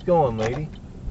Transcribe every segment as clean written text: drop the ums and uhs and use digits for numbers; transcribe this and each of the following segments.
going, lady?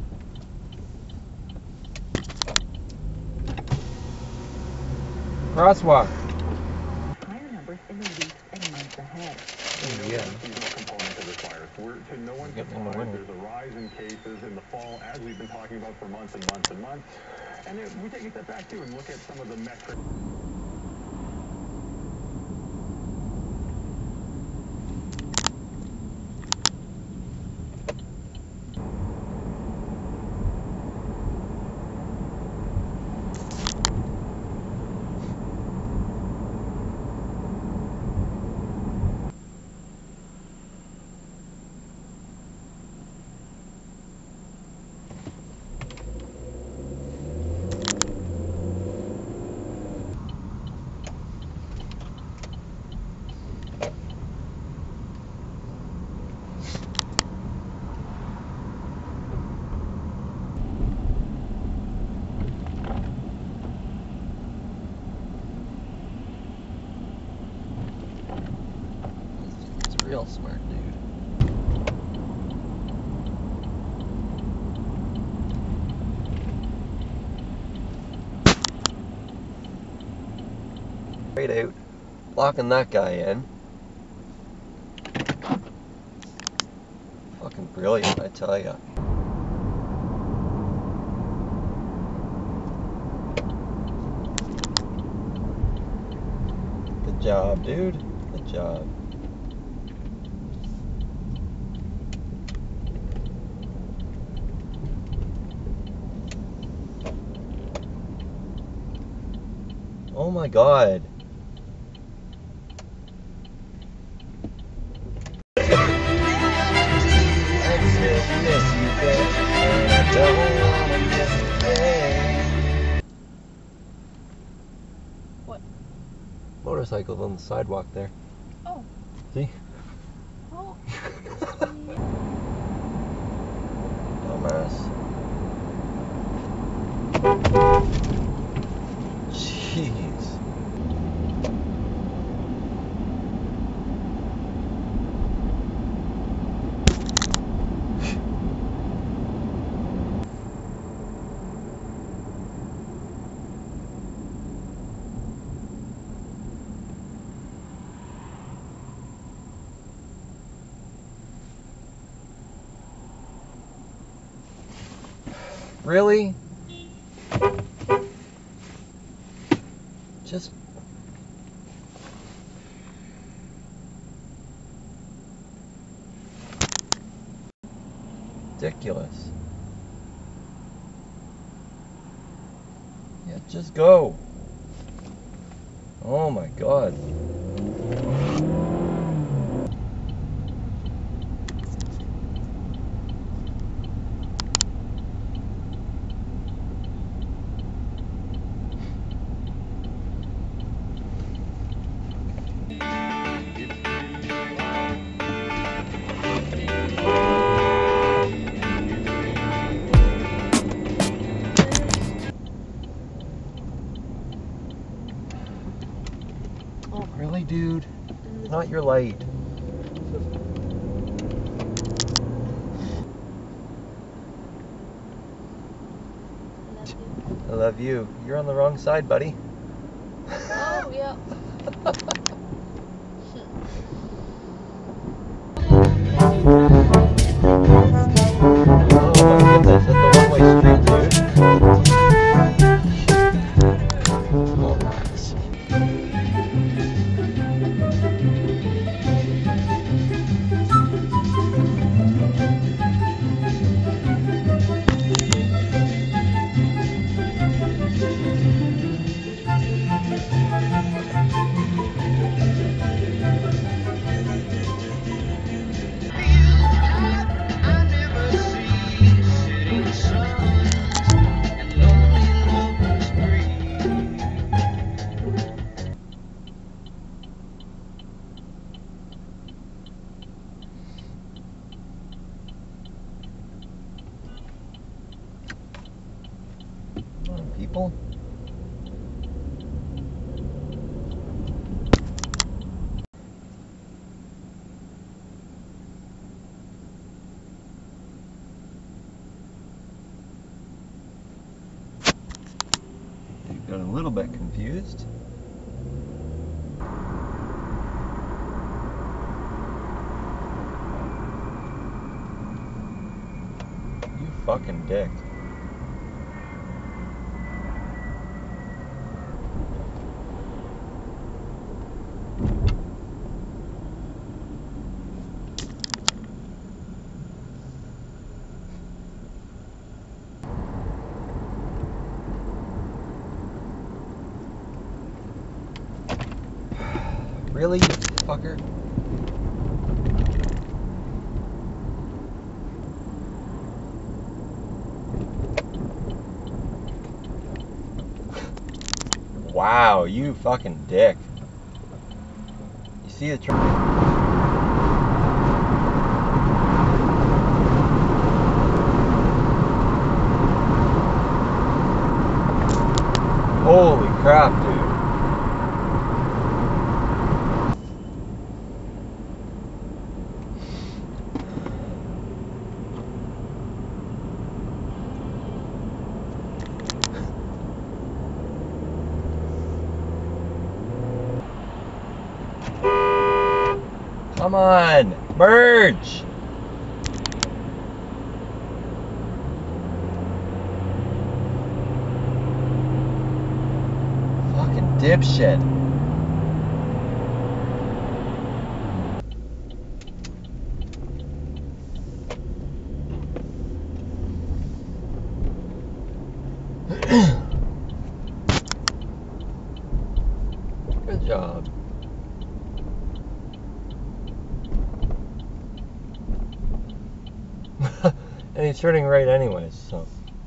Crosswalk. Higher numbers in the weeks and months ahead. Yeah. Seasonal component to this virus. To no one's surprise, there's a rise in cases in the fall, as we've been talking about for months and months and months. And we take a step back too and look at some of the metrics. Real smart, dude. Straight out, blocking that guy in. Fucking brilliant, I tell ya. Good job, dude. Good job. Oh my God. What? Motorcycles on the sidewalk there. Oh. See? Oh. Dumbass. Jeez. Really? Just ridiculous. Yeah, just go. Oh my God. Oh, really, dude? Not your light. I love you. You're on the wrong side, buddy. Oh, yeah. Oh my goodness, that's a one-way street, dude. Oh, nice. Got a little bit confused. You fucking dick. Really, fucker? Wow, you fucking dick. You see the truck? Holy crap, dude. Come on, merge! Fucking dipshit. Good job. And he's turning right anyways, so.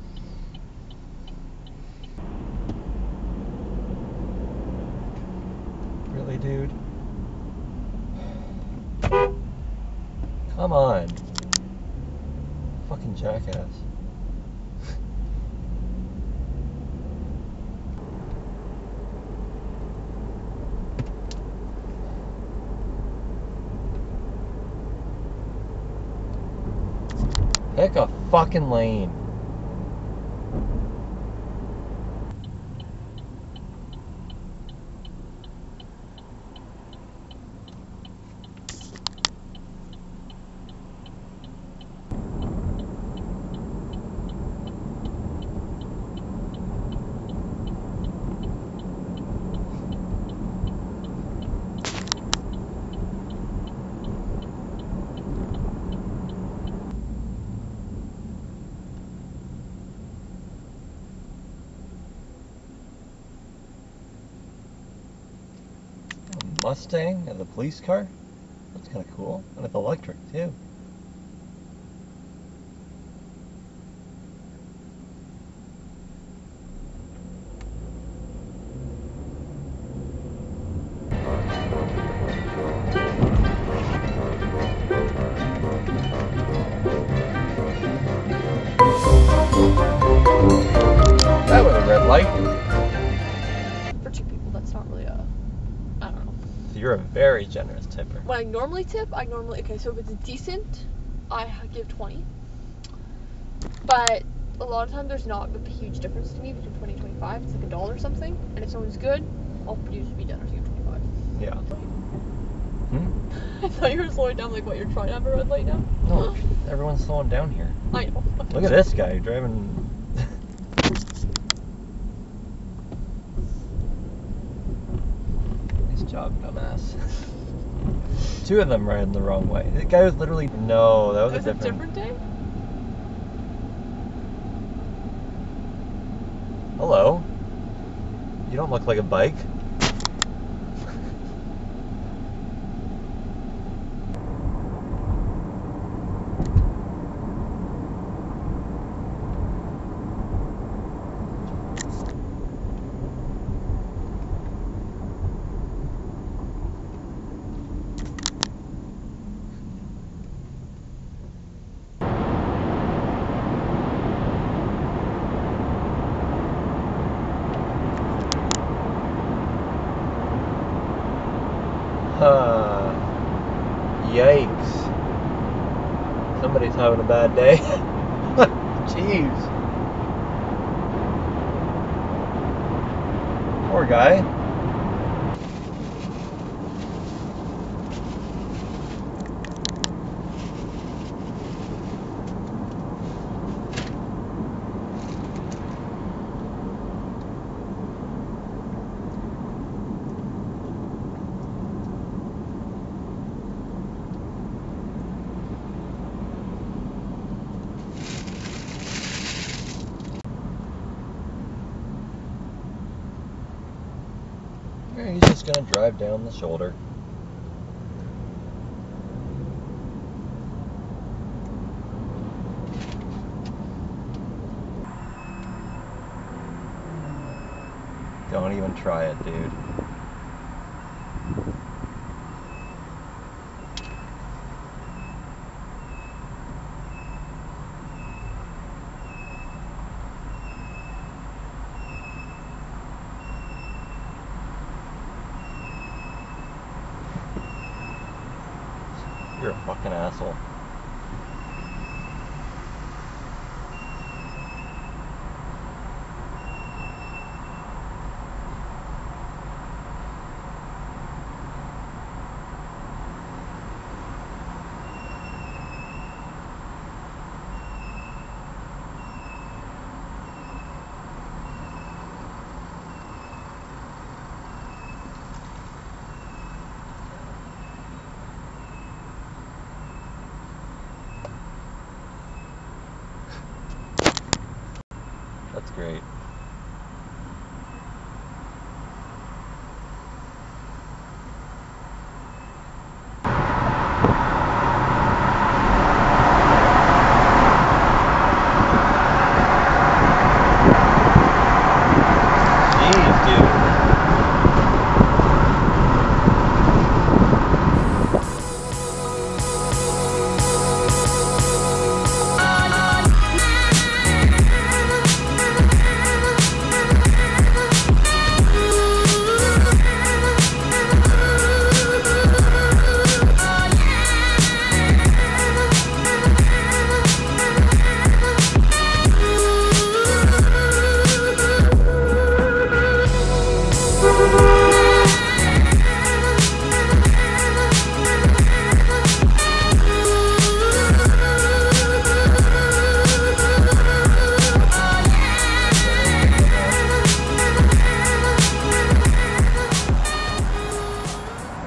Really, dude? Come on. Fucking jackass. Pick a fucking lane. Mustang and the police car? That's kind of cool. And it's electric too. That was a red light. For two people, that's not really a, I don't know. You're a very generous tipper. When I normally tip, okay, so if it's decent, I give 20. But a lot of times there's not a huge difference to me between 20 and 25. It's like $1 something. And if someone's good, I'll usually be generous and give 25. Yeah. I thought you were slowing down, like what, you're trying to have a red light now? No, everyone's slowing down here. I know. Look at this guy driving. Nice job, dumbass. Two of them riding the wrong way. The guy was literally. No, that was It was a different day? Hello. You don't look like a bike. Yikes. Somebody's having a bad day. Jeez. Poor guy. He's just gonna drive down the shoulder. Don't even try it, dude. You're a fucking asshole. That's great.